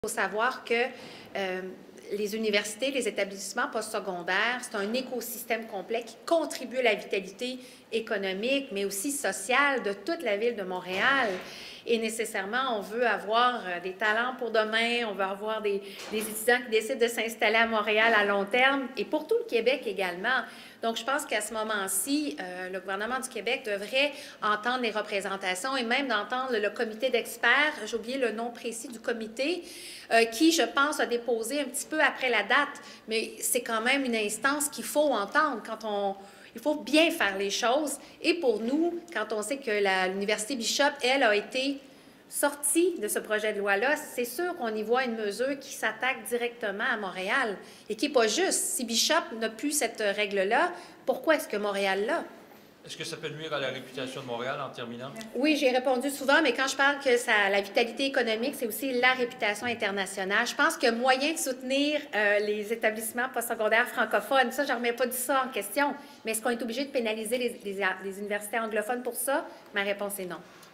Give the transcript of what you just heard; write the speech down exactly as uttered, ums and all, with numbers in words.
Il faut savoir que euh, les universités, les établissements postsecondaires, c'est un écosystème complet qui contribue à la vitalité économique, mais aussi sociale de toute la ville de Montréal. Et nécessairement, on veut avoir des talents pour demain, on veut avoir des, des étudiants qui décident de s'installer à Montréal à long terme et pour tout le Québec également. Donc, je pense qu'à ce moment-ci, euh, le gouvernement du Québec devrait entendre les représentations et même d'entendre le comité d'experts, j'ai oublié le nom précis du comité, euh, qui, je pense, a déposé un petit peu après la date, mais c'est quand même une instance qu'il faut entendre quand on... Il faut bien faire les choses. Et pour nous, quand on sait que l'Université Bishop, elle, a été sortie de ce projet de loi-là, c'est sûr qu'on y voit une mesure qui s'attaque directement à Montréal et qui n'est pas juste. Si Bishop n'a plus cette règle-là, pourquoi est-ce que Montréal l'a? Est-ce que ça peut nuire à la réputation de Montréal en terminant? Oui, j'ai répondu souvent, mais quand je parle que ça, la vitalité économique, c'est aussi la réputation internationale. Je pense que moyen de soutenir euh, les établissements postsecondaires francophones, ça, je ne remets pas du ça en question. Mais est-ce qu'on est obligé de pénaliser les, les, les universités anglophones pour ça? Ma réponse est non.